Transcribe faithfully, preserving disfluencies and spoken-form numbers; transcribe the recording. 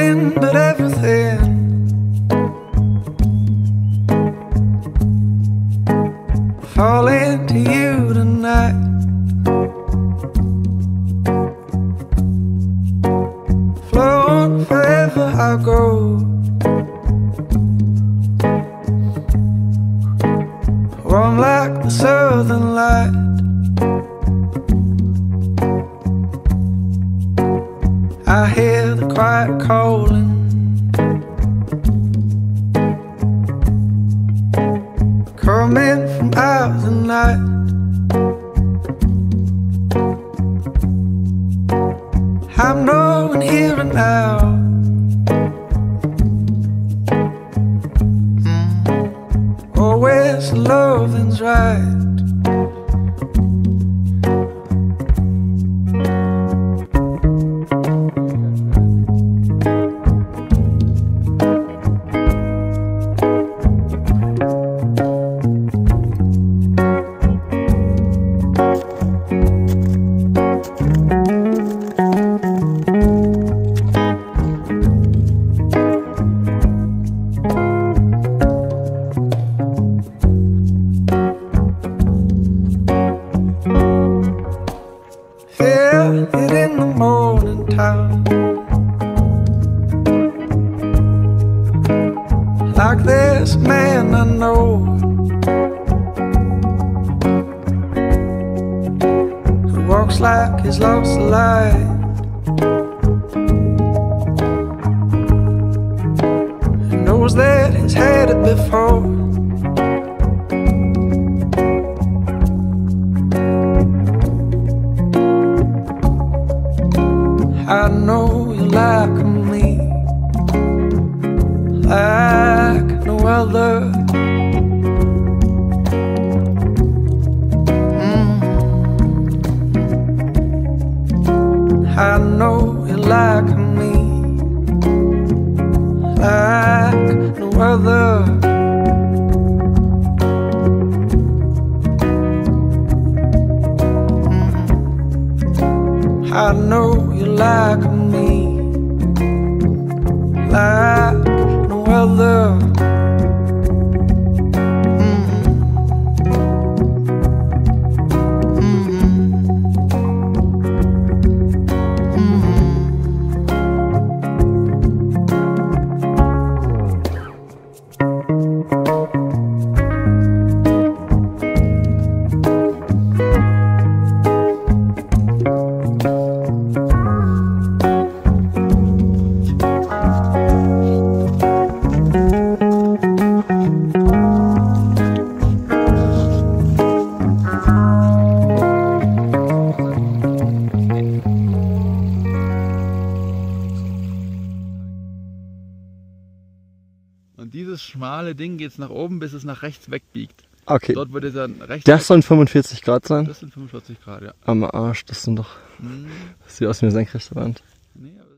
nothing but everything. Falling to you tonight. Flown forever I'll go. Warm like the southern light. I hear the quiet calling. Coming from out the night. I'm knowing here and now. mm. Always loving's right. Feel it in the morning time, like this man I know, who walks like he's lost the light, who knows that he's had it before. I know you like me, like no other. mm. I know you like me, like no other. mm. I know you like me, like no other. Und dieses schmale Ding geht nach oben, bis es nach rechts wegbiegt. Okay. Dort würde es dann rechts. Das sollen fünfundvierzig Grad sein? Das sind fünfundvierzig Grad, ja. Am Arsch, das sind doch. Hm. Das sieht aus wie eine senkrechte Wand. Nee,